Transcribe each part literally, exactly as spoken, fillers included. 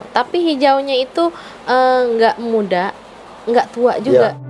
Tapi hijaunya itu eh, nggak muda, nggak tua juga. Ya.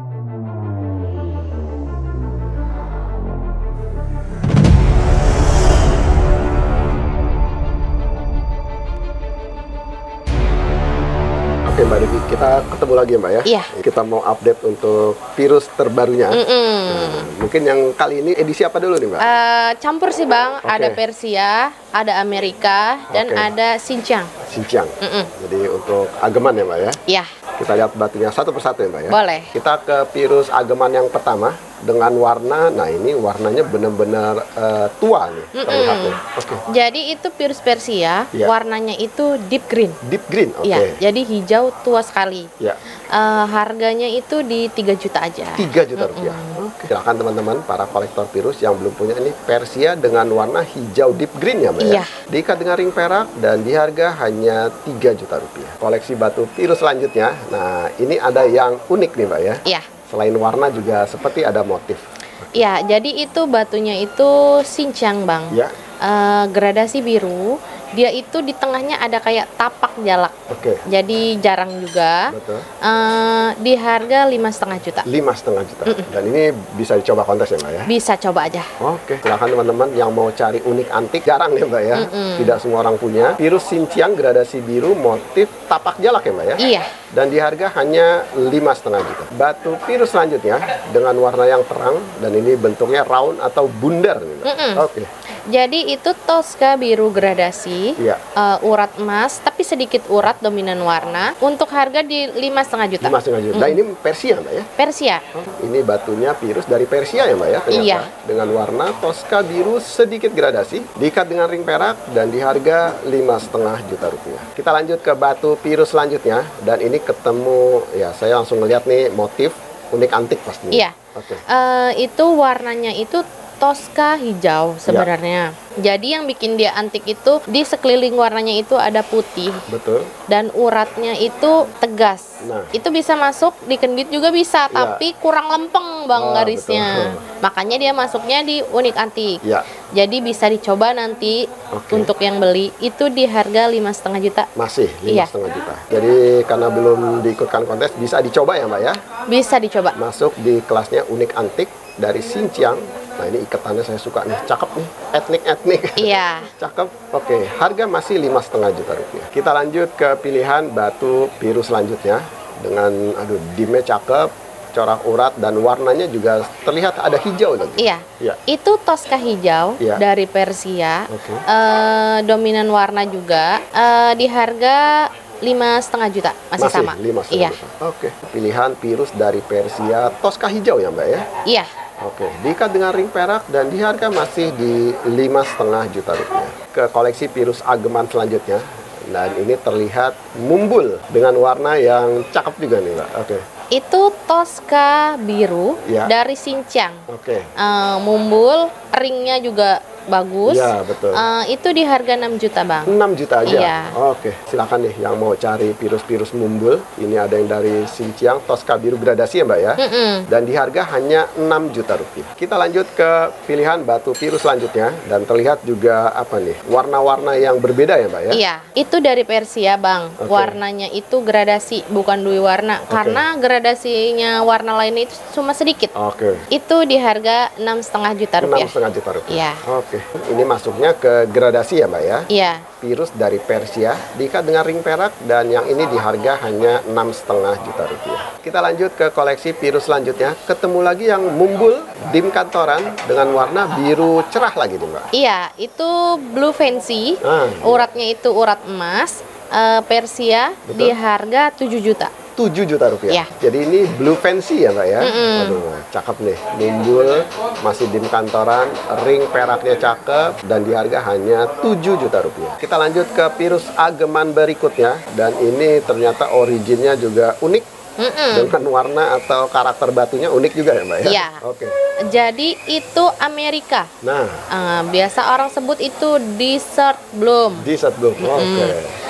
Oke Mbak Devi, kita ketemu lagi ya Mbak ya. Iya. Kita mau update untuk virus terbarunya. Mm-mm. Nah, mungkin yang kali ini edisi apa dulu nih Mbak? Eh, campur sih Bang, Oke. ada Persia, ada Amerika, dan Oke. ada Xinjiang. Xinjiang. Mm-mm. Jadi untuk ageman ya Mbak ya. Ya, Kita lihat batunya satu persatu ya Mbak ya. boleh. Kita ke virus ageman yang pertama dengan warna, nah ini warnanya benar-benar eh, tua nih terlihatnya. Oke. Jadi itu virus Persia, Iya. warnanya itu deep green. Deep green, oke. Ya, jadi hijau tua sekali. Ya, Eh, harganya itu di tiga juta aja. tiga juta rupiah. Oke. Silakan teman-teman para kolektor virus yang belum punya ini Persia dengan warna hijau deep green ya Mbak Iya. ya. Diikat dengan ring perak dan di harga hanya tiga juta rupiah. Koleksi batu virus selanjutnya, nah ini ada yang unik nih Mbak ya. Iya. Selain warna juga seperti ada motif. Ya, jadi itu batunya itu Xinjiang Bang. Ya, Eh, gradasi biru, dia itu di tengahnya ada kayak tapak jalak. oke. Jadi jarang juga. Betul. Eh, di harga lima setengah juta. Lima setengah juta. Dan ini bisa dicoba kontes ya Mbak ya. Bisa coba aja. Oke, silakan teman-teman yang mau cari unik antik, jarang ya Mbak ya, tidak semua orang punya. Virus Xinjiang gradasi biru motif tapak jalak ya Mbak ya. Iya. Dan di harga hanya lima setengah juta. Batu virus selanjutnya dengan warna yang terang dan ini bentuknya round atau bundar nih Mbak. Oke, Jadi itu Tosca biru gradasi, Iya. eh, urat emas, tapi sedikit urat dominan warna. Untuk harga di lima setengah juta. lima setengah juta. Nah ini Persia Mbak ya. Persia. Ini batunya virus dari Persia ya Mbak ya ternyata. Iya. Dengan warna Tosca biru sedikit gradasi, diikat dengan ring perak dan di harga lima setengah juta rupiah. Kita lanjut ke batu virus selanjutnya dan ini ketemu ya saya langsung ngeliat nih motif unik antik pastinya. Iya. Oke. Eh, itu warnanya itu Tosca hijau sebenarnya. Jadi yang bikin dia antik itu di sekeliling warnanya itu ada putih Betul. dan uratnya itu tegas. Nah. Itu bisa masuk di kendit juga bisa, Iya. tapi kurang lempeng Bang Ah, garisnya. betul. Makanya dia masuknya di unik antik. Ya, Jadi bisa dicoba nanti Oke. untuk yang beli itu di harga lima setengah juta. masih lima Iya. setengah juta. Jadi karena belum diikutkan kontes bisa dicoba ya Mbak ya. Bisa dicoba. Masuk di kelasnya unik antik dari Xinjiang. Nah ini ikatannya saya suka nih, cakep nih, etnik-etnik. Iya. Cakep. Oke, harga masih lima setengah juta rupiah. Kita lanjut ke pilihan batu biru selanjutnya dengan aduh dimnya cakep, corak urat dan warnanya juga terlihat ada hijau lagi. Iya. Iya. Itu Tosca hijau Iya. dari Persia. Oke. Eh, dominan warna juga. Eh, di harga lima setengah juta masih, sama. lima setengah Iya. juta. Oke. Pilihan virus dari Persia Tosca hijau ya Mbak ya. Iya. Oke, diikat dengan ring perak dan di harga masih di lima setengah juta rupiah. Ke koleksi virus ageman selanjutnya, dan ini terlihat mumbul dengan warna yang cakep juga nih Mbak. Oke, Itu Tosca biru Iya. dari Xinjiang. oke, Eh, mumbul, ringnya juga bagus. Iya, betul. Eh, itu di harga enam juta Bang. enam juta aja. Iya. Oke, silakan nih yang mau cari virus-virus mumbul. Ini ada yang dari Xinjiang, Tosca biru gradasi ya Mbak ya. Mm-mm. Dan di harga hanya enam juta rupiah. Kita lanjut ke pilihan batu virus selanjutnya dan terlihat juga apa nih? Warna-warna yang berbeda ya Mbak ya. Iya, itu dari Persia Bang. Oke. Warnanya itu gradasi, bukan dua warna. Karena gradasinya warna lainnya itu cuma sedikit. Oke. Itu di harga enam setengah juta Enam rupiah. setengah juta rupiah. Iya. Oke. Ini masuknya ke gradasi ya Mbak ya. Iya. Virus dari Persia diikat dengan ring perak dan yang ini di harga hanya enam setengah juta rupiah. Kita lanjut ke koleksi virus selanjutnya. Ketemu lagi yang mumbul dim kantoran dengan warna biru cerah lagi nih Mbak. Iya, itu Blue Fancy. Ah, iya. Uratnya itu urat emas. Eh, Persia Betul. di harga tujuh juta. tujuh juta rupiah. Iya. Jadi ini blue fancy ya Mbak ya. Aduh, cakep nih. Mumbul, masih dim kantoran, ring peraknya cakep dan di harga hanya tujuh juta rupiah. Kita lanjut ke virus ageman berikutnya dan ini ternyata originnya juga unik. Dengan warna atau karakter batunya unik juga ya Mbak ya. Iya. Oke. Jadi itu Amerika. Nah, Eh, biasa orang sebut itu desert bloom. desert bloom. Oke.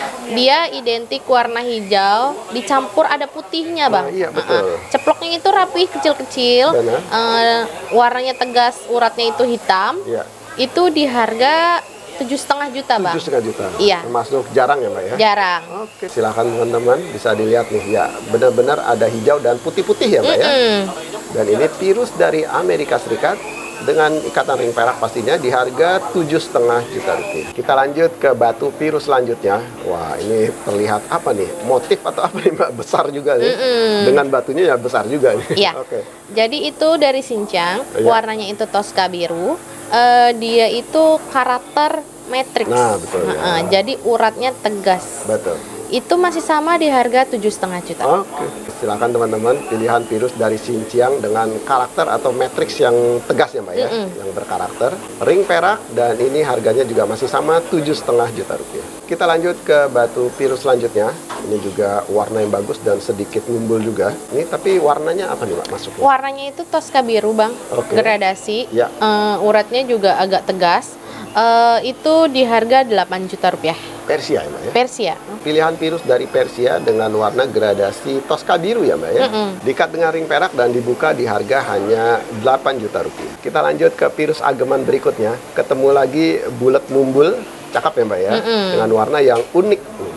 Dia identik warna hijau, dicampur ada putihnya Bang. Nah, iya, betul. Uh-uh. Ceploknya itu rapih, kecil-kecil. Benar. Eh, warnanya tegas, uratnya itu hitam. Iya. Itu di harga tujuh setengah juta, Bang. Tujuh setengah juta. Iya. Termasuk jarang ya, Mbak ya? Jarang. Oke, silakan teman-teman bisa dilihat nih ya, benar-benar ada hijau dan putih-putih ya, Mbak ya. Mm-mm. Dan ini Pirus dari Amerika Serikat dengan ikatan ring perak pastinya di harga tujuh setengah juta rupiah. Kita lanjut ke batu Pirus selanjutnya. Wah, ini terlihat apa nih? Motif atau apa nih, Mbak? Besar juga nih. Mm-mm. Dengan batunya ya besar juga nih. Iya. Oke. Jadi itu dari Xinjiang, Iya. warnanya itu Tosca biru. Eh, dia itu karakter matrix. Nah, betul ya. Heeh, jadi uratnya tegas. Betul. Itu masih sama di harga tujuh setengah juta. Oke, silakan teman-teman pilihan Pirus dari Xinjiang dengan karakter atau matriks yang tegas ya, Mbak ya, Mm-mm. yang berkarakter, ring perak, dan ini harganya juga masih sama tujuh setengah juta rupiah. Kita lanjut ke batu Pirus selanjutnya. Ini juga warna yang bagus dan sedikit ngumbul juga. Ini tapi warnanya apa nih, Mbak, masuknya? Warnanya itu Tosca biru, Bang. Oke. Gradasi. Ya. Eh, uratnya juga agak tegas. Eh, itu di harga delapan juta rupiah. Persia ya, Mbak ya. Persia. Pilihan Pirus dari Persia dengan warna gradasi Tosca biru ya, Mbak ya. Mm-mm. Diikat dengan ring perak dan dibuka di harga hanya delapan juta rupiah. Kita lanjut ke Pirus ageman berikutnya. Ketemu lagi bulat mumbul, cakep ya, Mbak ya. Mm-mm. Dengan warna yang unik.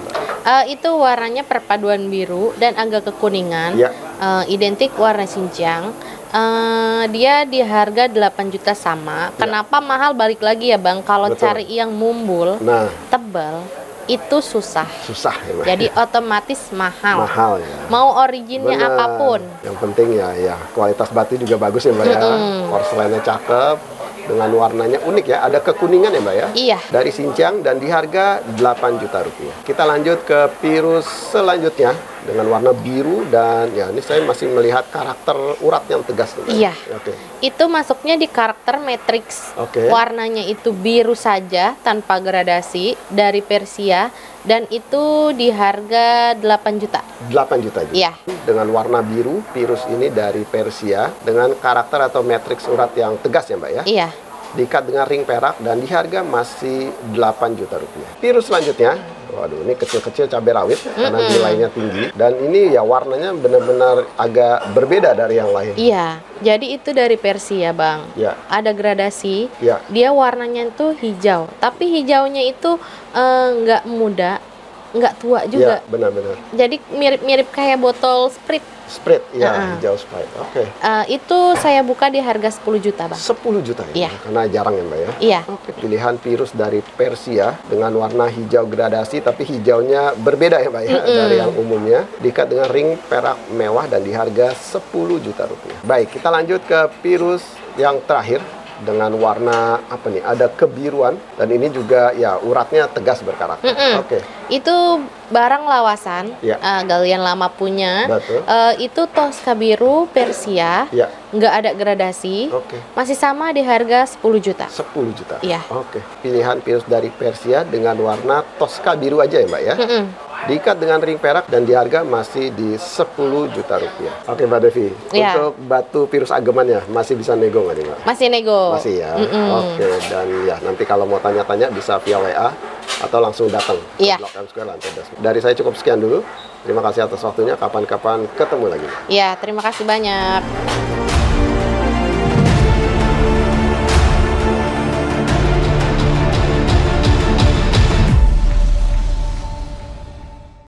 Eh, itu warnanya perpaduan biru dan agak kekuningan. Ya. Eh, identik warna Xinjiang. Eh, dia di harga delapan juta sama. Kenapa mahal? Balik lagi ya, Bang. Kalau Betul. cari yang mumbul, Nah, tebal, itu susah. susah ya, Mbak. Jadi otomatis mahal. mahal ya. Mau originnya Benar. apapun. Yang penting ya, ya kualitas batu juga bagus ya, Mbak ya. Mm-mm. Porselennya cakep, dengan warnanya unik ya. Ada kekuningan ya, Mbak ya. Iya. Dari Xinjiang dan di harga delapan juta rupiah. Kita lanjut ke Pirus selanjutnya dengan warna biru dan ya ini saya masih melihat karakter urat yang tegas. Mbak. Iya. Oke. Itu masuknya di karakter matrix. Oke. Warnanya itu biru saja tanpa gradasi dari Persia dan itu di harga delapan juta. delapan juta juga. Iya. Dengan warna biru, Pirus ini dari Persia dengan karakter atau matriks urat yang tegas ya, Mbak ya. Iya. Diikat dengan ring perak dan di harga masih delapan juta rupiah. Pirus selanjutnya, waduh ini kecil-kecil cabai rawit karena nilainya tinggi dan ini ya warnanya benar-benar agak berbeda dari yang lain. Iya. Jadi itu dari Persia, Bang. Ya. Ada gradasi. Ya. Dia warnanya itu hijau, tapi hijaunya itu eh, nggak muda, nggak tua juga. Ya, benar-benar. Jadi mirip-mirip kayak botol Sprite. Sprite, ya, Uh-uh. hijau Sprite. Oke. Eh, itu saya buka di harga sepuluh juta, Bang. sepuluh juta ya, Iya. karena jarang ya, Mbak ya. Iya. Oke, pilihan Pirus dari Persia dengan warna hijau gradasi tapi hijaunya berbeda ya, Mbak ya, Mm-mm. dari yang umumnya. Diikat dengan ring perak mewah dan di harga sepuluh juta rupiah. Baik, kita lanjut ke Pirus yang terakhir dengan warna apa nih? Ada kebiruan dan ini juga ya uratnya tegas berkarakter. Mm-mm. Oke. Itu barang lawasan, Ya. eh, galian lama punya. Betul. Eh, itu Tosca biru Persia, Ya. nggak ada gradasi, Oke. masih sama di harga sepuluh juta. sepuluh juta. Iya. Oke. Pilihan Pirus dari Persia dengan warna Tosca biru aja ya, Mbak ya. Mm-mm. Diikat dengan ring perak dan di harga masih di sepuluh juta rupiah. Oke, Mbak Devi. Iya. Untuk batu Pirus agemannya masih bisa nego nggak nih, Mbak? Masih nego. Masih ya. Mm-mm. Oke, dan ya nanti kalau mau tanya-tanya bisa via W A atau langsung datang ke Iya. Blok M Square lantai dua. Dari saya cukup sekian dulu. Terima kasih atas waktunya. Kapan-kapan ketemu lagi. Ya, terima kasih banyak.